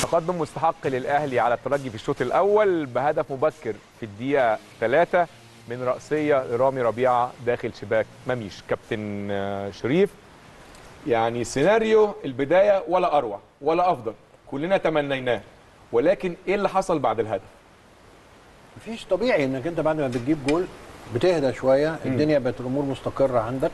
تقدم مستحق للأهلي على الترجي في الشوط الأول بهدف مبكر في الدقيقة 3 من رأسية لرامي ربيعة داخل شباك مميش. كابتن شريف، يعني سيناريو البداية ولا أروع ولا أفضل، كلنا تمنيناه، ولكن إيه اللي حصل بعد الهدف؟ مفيش. طبيعي انك انت بعد ما بتجيب جول بتهدى شويه، الدنيا بقت الامور مستقره عندك،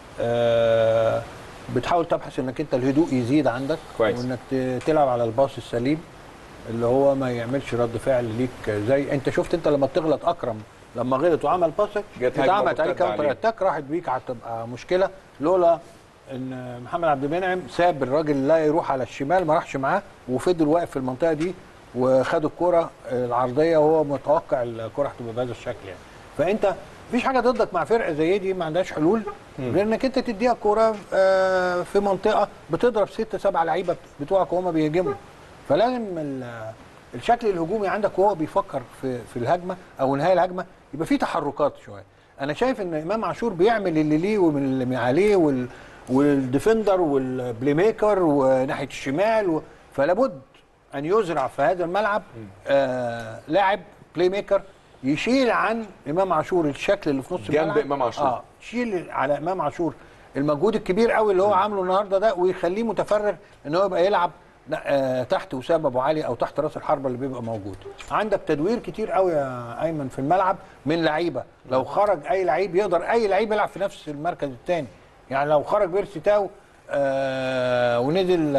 بتحاول تبحث انك انت الهدوء يزيد عندك كويس. وانك تلعب على الباص السليم اللي هو ما يعملش رد فعل ليك. زي انت شفت انت لما بتغلط اكرم لما غلط وعمل باصك اتعملت عليه كاونتر اتاك راحت بيك، هتبقى مشكله. لولا ان محمد عبد المنعم ساب الراجل لا يروح على الشمال، ما راحش معاه وفضل واقف في المنطقه دي وخد الكره العرضيه وهو متوقع الكره هتبقى بهذا الشكل يعني. فانت مفيش حاجه ضدك مع فرقه زي دي ما عندهاش حلول غير انك انت تديها الكوره في منطقه بتضرب 6 7 لعيبه بتوعك وهم بيهاجموا. فلازم الشكل الهجومي عندك وهو بيفكر في الهجمه او نهايه الهجمه يبقى فيه تحركات شويه. انا شايف ان امام عاشور بيعمل اللي ليه واللي عليه والديفندر والبلاي ميكر وناحيه الشمال فلا بد ان يزرع في هذا الملعب لاعب بلاي ميكر يشيل عن امام عاشور الشكل اللي في نص الملعب جنب امام عاشور، يشيل على امام عاشور المجهود الكبير قوي اللي هو عامله النهارده ده ويخليه متفرغ ان هو يبقى يلعب تحت وسام ابو علي او تحت راس الحربه اللي بيبقى موجود. عندك تدوير كتير قوي يا ايمن في الملعب من لعيبه، لو خرج اي لعيب يقدر اي لعيب يلعب في نفس المركز الثاني. يعني لو خرج بيرسي تاو ونزل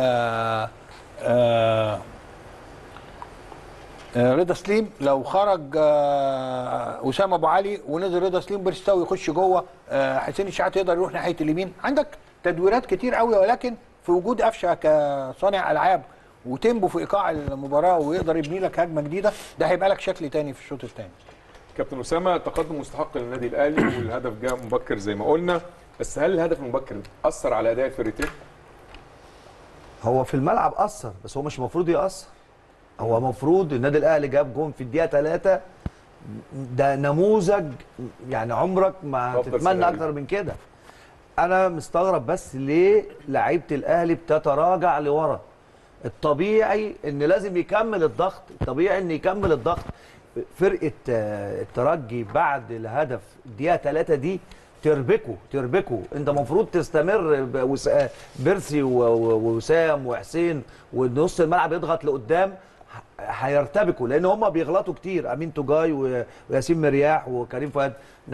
رضا سليم، لو خرج وسام ابو علي ونزل رضا سليم بيرسي تاو يخش جوه، حسين الشحات يقدر يروح ناحيه اليمين. عندك تدويرات كتير قوي، ولكن في وجود قفشه كصانع العاب وتيمبو في ايقاع المباراه ويقدر يبني لك هجمه جديده، ده هيبقى لك شكل تاني في الشوط الثاني. كابتن اسامه، تقدم مستحق للنادي الاهلي والهدف جاء مبكر زي ما قلنا، بس هل الهدف المبكر اثر على اداء الفريقين؟ هو في الملعب اثر، بس هو مش المفروض ياثر. هو المفروض النادي الاهلي جاب جون في الدقيقه 3، ده نموذج يعني عمرك ما تتمنى اكتر من كده. انا مستغرب بس ليه لعيبه الاهلي بتتراجع لورا. الطبيعي ان لازم يكمل الضغط، الطبيعي ان يكمل الضغط. فرقه الترجي بعد الهدف الدقيقه 3 دي تربكوا. انت المفروض تستمر بيرسي ووسام وحسين ونص الملعب يضغط لقدام، هيرتبكوا لان هم بيغلطوا كتير. امين توجاي وياسين مرياح وكريم فؤاد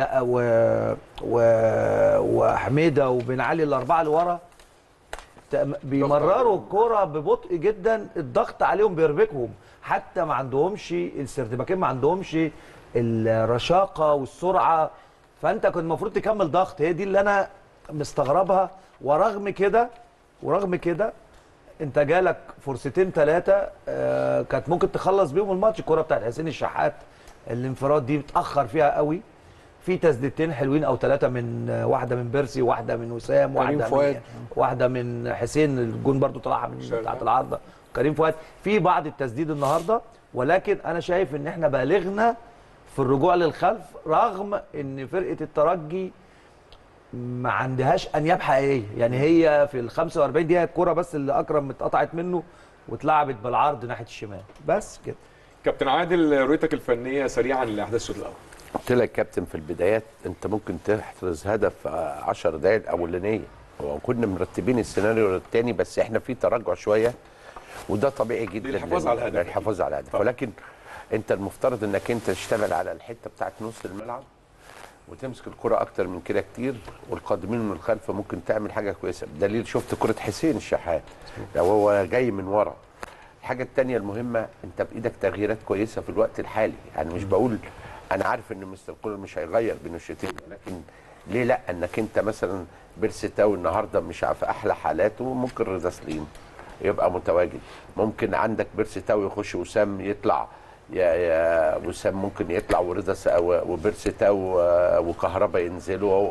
وحميده وبن علي الاربعه اللي ورا بيمرروا الكرة ببطء جدا، الضغط عليهم بيربكهم، حتى ما عندهمش السيرتباكين، ما عندهمش الرشاقه والسرعه. فانت كنت المفروض تكمل ضغط، هي دي اللي انا مستغربها. ورغم كده انت جالك فرصتين 3 كانت ممكن تخلص بيهم الماتش. الكرة بتاعت حسين الشحات الانفراد دي متاخر فيها قوي، في تسديدتين حلوين او 3 من واحده من بيرسي، واحده من وسام، واحده من حسين، الجون برضو طلعها من بتاعت العارضه كريم فؤاد. في بعض التسديد النهارده، ولكن انا شايف ان احنا بالغنا في الرجوع للخلف، رغم ان فرقه الترجي ما عندهاش انياب حقيقيه. يعني هي في ال 45 دقيقه الكره بس اللي اكرم اتقطعت منه واتلعبت بالعرض ناحيه الشمال بس كده. كابتن عادل، رؤيتك الفنيه سريعا لاحداث الشوط الاول. قلت لك كابتن في البدايات انت ممكن تحرز هدف 10 دقائق الاولانيه، وكنا مرتبين السيناريو الثاني، بس احنا في تراجع شويه وده طبيعي جدا للحفاظ على الهدف. الحفاظ على الهدف، ولكن انت المفترض انك انت تشتغل على الحته بتاعت نص الملعب وتمسك الكره اكتر من كده كتير، والقادمين من الخلف ممكن تعمل حاجه كويسه. بدليل شفت كره حسين الشحات لو هو جاي من ورا. الحاجه الثانيه المهمه، انت بايدك تغييرات كويسه في الوقت الحالي. يعني مش بقول، انا عارف ان مستر كولر مش هيغير بين الشوطين، لكن ليه لا انك انت مثلا بيرسي تاو النهارده مش في احلى حالاته، ممكن رضا سليم يبقى متواجد، ممكن عندك بيرسي تاو يخش وسام يطلع، يا وسام ممكن يطلع ورضا وبيرسي تاو وكهربا ينزلوا،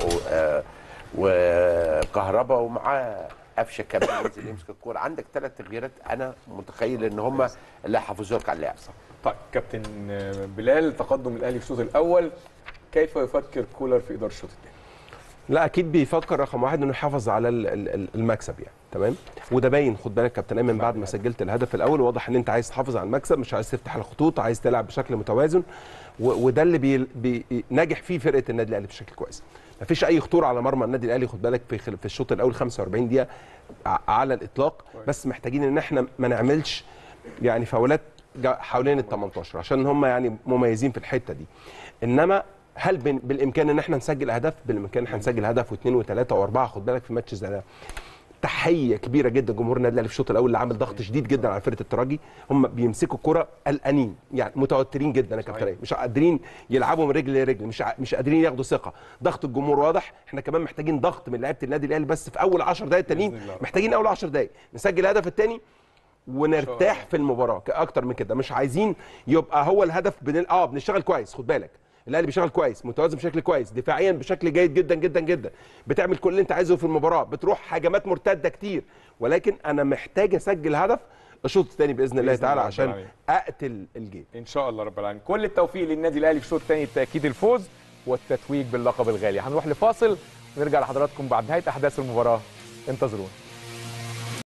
وكهربا ومعاه قفشه كمان ينزل يمسك الكوره. عندك 3 تغييرات انا متخيل ان هم اللي هيحافظوا لك على اللعب. طيب كابتن بلال، تقدم الاهلي في الشوط الاول، كيف يفكر كولر في اداره الشوط الثاني؟ لا اكيد بيفكر رقم واحد انه يحافظ على المكسب يعني. تمام. وده باين، خد بالك كابتن ايمن، بعد ما سجلت الهدف الاول واضح ان انت عايز تحافظ على المكسب، مش عايز تفتح الخطوط، عايز تلعب بشكل متوازن، وده اللي ناجح فيه فرقه النادي الاهلي بشكل كويس. مفيش اي خطوره على مرمى النادي الاهلي، خد بالك في الشوط الاول 45 دقيقه على الاطلاق، بس محتاجين ان احنا ما نعملش يعني فاولات حوالين ال 18 عشان هم يعني مميزين في الحته دي. انما هل بالامكان ان احنا نسجل اهداف؟ بالامكان ان احنا نسجل هدف واثنين وثلاثه واربعه. خد بالك في ماتش زي ده تحيه كبيره جدا جمهور النادي الاهلي في الشوط الاول اللي عامل ضغط شديد جدا على فرقه الترجي. هم بيمسكوا الكره قلقانين، يعني متوترين جدا يا كابتن، مش قادرين يلعبوا من رجل لرجل، مش قادرين ياخدوا ثقه. ضغط الجمهور واضح. احنا كمان محتاجين ضغط من لعيبه النادي الاهلي، بس في اول 10 دقائق التانيين محتاجين اول 10 دقائق نسجل الهدف الثاني ونرتاح في المباراه. اكتر من كده مش عايزين يبقى هو الهدف. بنشتغل كويس، خد بالك الاهلي بيشتغل كويس، متوازن بشكل كويس، دفاعيا بشكل جيد جدا جدا جدا، بتعمل كل اللي انت عايزه في المباراه، بتروح هجمات مرتده كتير، ولكن انا محتاج اسجل هدف الشوط الثاني باذن الله تعالى عشان اقتل الجيم ان شاء الله رب العالمين. كل التوفيق للنادي الاهلي في الشوط الثاني، تاكيد الفوز والتتويج باللقب الغالي. هنروح لفاصل ونرجع لحضراتكم بعد نهايه احداث المباراه، انتظرونا.